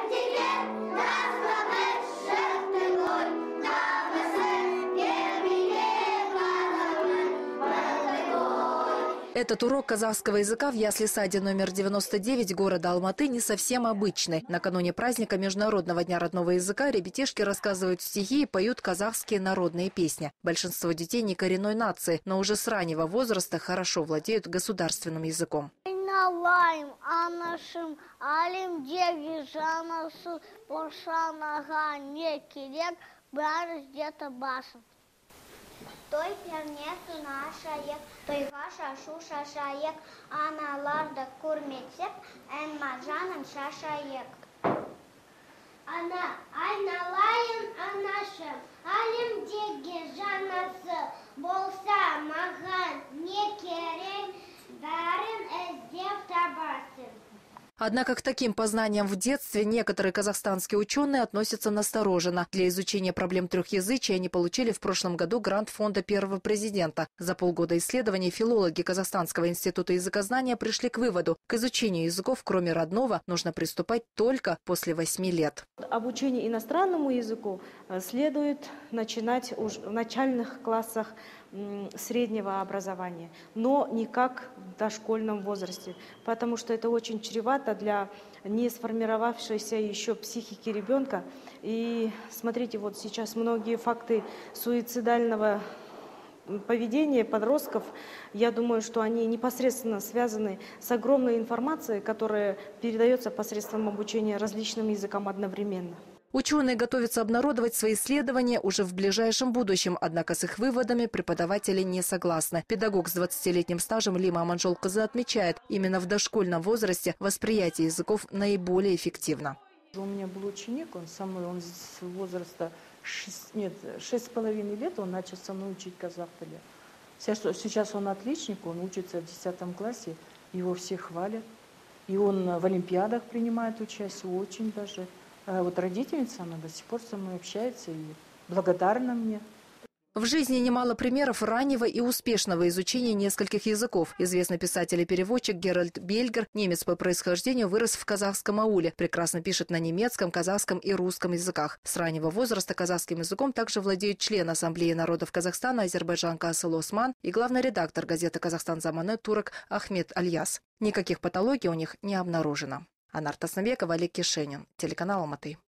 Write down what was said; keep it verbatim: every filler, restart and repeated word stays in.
Этот урок казахского языка в ясли-саде номер девяносто девять города Алматы не совсем обычный. Накануне праздника Международного дня родного языка ребятишки рассказывают стихи и поют казахские народные песни. Большинство детей не коренной нации, но уже с раннего возраста хорошо владеют государственным языком. Той пернесу нашаек, той гаша шуша шаек, аналарда курмецеп, эн маджанын шашаек. Ана айналайын анашым, алим деге жанасы, болса маған не керек, бәрін іздеп табасың. Однако к таким познаниям в детстве некоторые казахстанские ученые относятся настороженно. Для изучения проблем трехязычия они получили в прошлом году грант фонда первого президента. За полгода исследований филологи Казахстанского института языкознания пришли к выводу: к изучению языков, кроме родного, нужно приступать только после восьми лет. Обучение иностранному языку следует начинать уже в начальных классах среднего образования, но никак в дошкольном возрасте, потому что это очень чревато для не сформировавшейся еще психики ребенка. И смотрите, вот сейчас многие факты суицидального поведения подростков, я думаю, что они непосредственно связаны с огромной информацией, которая передается посредством обучения различным языкам одновременно. Ученые готовятся обнародовать свои исследования уже в ближайшем будущем, однако с их выводами преподаватели не согласны. Педагог с двадцатилетним стажем Лима Аманжолказы отмечает, именно в дошкольном возрасте восприятие языков наиболее эффективно. У меня был ученик, он со мной, он с возраста шесть, нет, шесть с половиной лет он начал со мной учить казах язык. Сейчас он отличник, он учится в десятом классе, его все хвалят. И он в олимпиадах принимает участие, очень даже. А вот родительница, она до сих пор со мной общается и благодарна мне. В жизни немало примеров раннего и успешного изучения нескольких языков. Известный писатель и переводчик Геральт Бельгер, немец по происхождению, вырос в казахском ауле. Прекрасно пишет на немецком, казахском и русском языках. С раннего возраста казахским языком также владеют член Ассамблеи народов Казахстана Азербайджанка Асыл Осман и главный редактор газеты «Казахстан Заманы» турок Ахмед Альяс. Никаких патологий у них не обнаружено. Анар Таснабекова, Олег Кишенин, телеканал Алматы.